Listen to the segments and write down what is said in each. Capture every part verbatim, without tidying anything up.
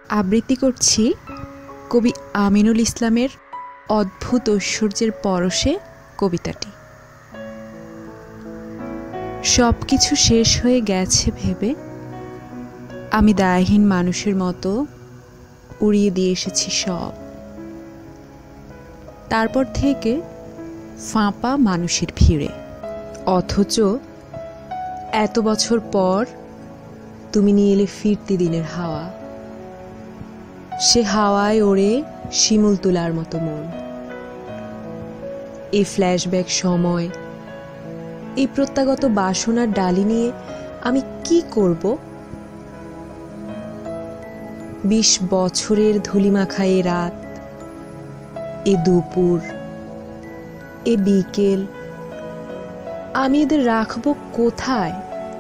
আবৃত্তি করছি কবি আমিনুল ইসলামের অদ্ভুত ঐশ্বর্যের পরশে কবিতাটি। সব কিছু শেষ হয়ে গেছে ভেবে আমি দায়হীন মানুষের মতো উড়িয়ে দিয়ে এসেছি সব। তারপর থেকে ফাঁপা মানুষের ভিড়ে, অথচ এত বছর পর তুমি নিয়ে এলে ফিরতি দিনের হাওয়া। সে হাওয়ায় ওড়ে শিমুল তুলার মতো মন। এই ফ্ল্যাশব্যাক সময়, এই প্রত্যাগত বাসনার ডালি নিয়ে আমি কি করব? বিশ বছরের ধুলিমাখা এ রাত, এ দুপুর, এ বিকেল, আমি এদের রাখবো কোথায়?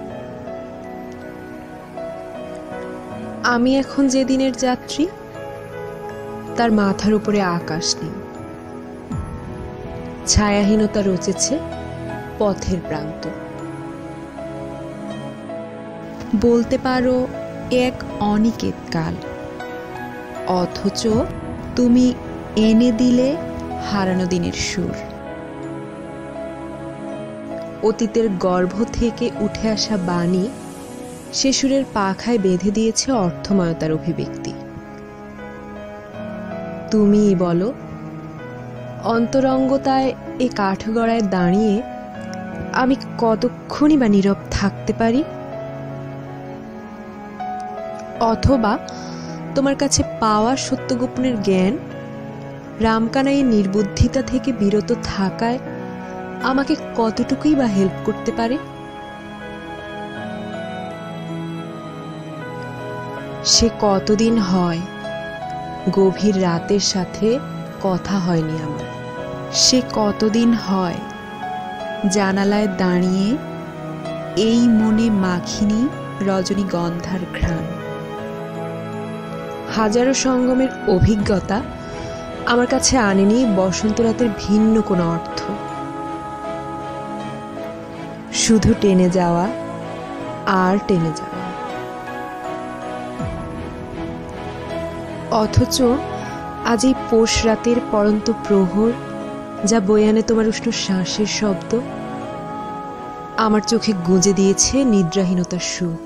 আমি এখন যে দিনের যাত্রী, তার মাথার উপরে আকাশ নেই। ছায়াহীনতা রচেছে পথের প্রান্ত। বলতে পারো এক অনিকেত কাল, অথচ তুমি এনে দিলে হারানো দিনের সুর। অতীতের গর্ভ থেকে উঠে আসা বাণী সে সুরের পাখায় বেঁধে দিয়েছে অর্থময়তার অভিব্যক্তি। তুমিই বলো, অন্তরঙ্গতায় এ কাঠগড়ায় দাঁড়িয়ে আমি কতক্ষণই বা নীরব থাকতে পারি? অথবা তোমার কাছে পাওয়া সত্য গোপনের জ্ঞান রামকানাইয়ের নির্বুদ্ধিতা থেকে বিরত থাকায় আমাকে কতটুকুই বা হেল্প করতে পারে? সে কতদিন হয় গভীর রাতের সাথে কথা হয়নি আমার। সে কতদিন হয় জানালায় দাঁড়িয়ে এই মনে মাখিনি রজনীগন্ধার ঘ্রাণ। হাজারো সঙ্গমের অভিজ্ঞতা আমার কাছে আনেনি বসন্ত রাতের ভিন্ন কোনো অর্থ। শুধু টেনে যাওয়া আর টেনে যাওয়া। অথচ আজ এই পৌষ রাতের পরন্ত প্রহর যা বয়ে আনে তোমার উষ্ণ শ্বাসের শব্দ, আমার চোখে গুঁজে দিয়েছে নিদ্রাহীনতার সুখ।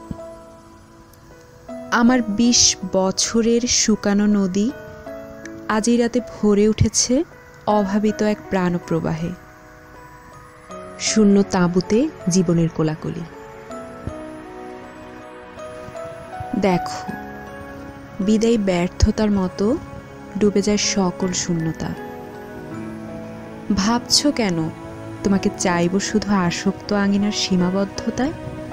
আমার বিশ বছরের শুকানো নদী আজ এই রাতে ভরে উঠেছে অভাবিত এক প্রাণপ্রবাহে। শূন্য তাঁবুতে জীবনের কোলাকুলি। দেখো, বিদায়ী ব্যর্থতার মতো ডুবে যায় সকল শূন্যতা। ভাবছ কেন তোমাকে চাইব শুধু আসক্ত আঙিনার সীমাবদ্ধতায়?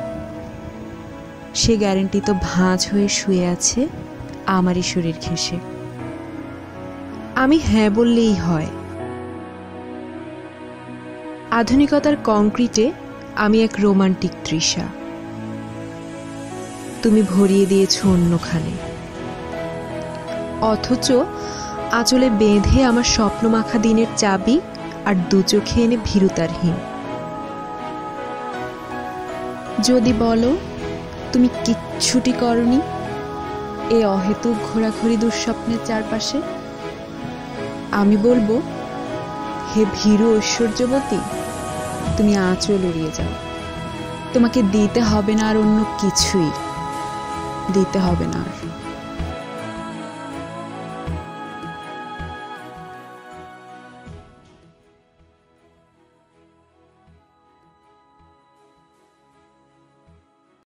সে গ্যারেন্টি তো ভাঁজ হয়ে শুয়ে আছে আমারই শরীর ঘেঁষে। আমি হ্যাঁ বললেই হয়। আধুনিকতার কংক্রিটে আমি এক রোমান্টিক তৃষা, তুমি ভরিয়ে দিয়েছ অন্যখানে। অথচ আঁচলে বেঁধে আমার স্বপ্নমাখা দিনের চাবি আর দু চোখে এনে ভীরুতারহীন। যদি বলো তুমি কিচ্ছুটি করনি এ অহেতুক ঘোরাঘুরি দুঃস্বপ্নের চারপাশে, আমি বলবো, হে ভীরু ঐশ্বর্যবতী, তুমি আঁচল উড়িয়ে যাও। তোমাকে দিতে হবে না আর অন্য কিছুই, দিতে হবে না আর।